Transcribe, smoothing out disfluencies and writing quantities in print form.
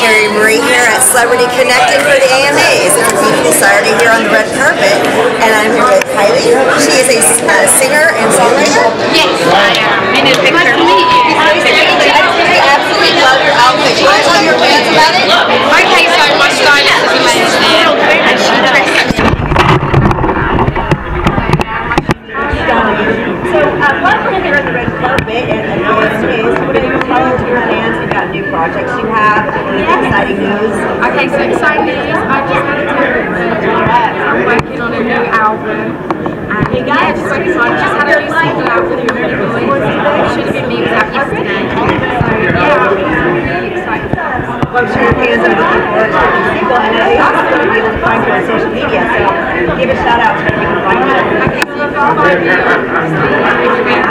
Terry Marie here at Celebrity Connected for the AMAs. It's a beautiful Saturday here on the red carpet, and I'm here with Kylie. She is a singer and songwriter. Yes, I am. In a picture. Nice to meet you. I absolutely love your outfit. Can you tell your fans about it? Okay, so my stylist is amazing, and she dresses. So, welcome here at the red carpet and the AMAs. What are you telling to your fans about new projects you have? Exciting news. Okay, so exciting news. I just had a I'm working on a new album. And yeah, just so excited. Just had a new single out with your really boys. Should have been me out yesterday. So yeah, I'm really excited. Well, I'm sure your fans are looking forward to the single, and they also going to be able to find you on social media. So give a shout out to everyone who can find you. Okay, so you can find me on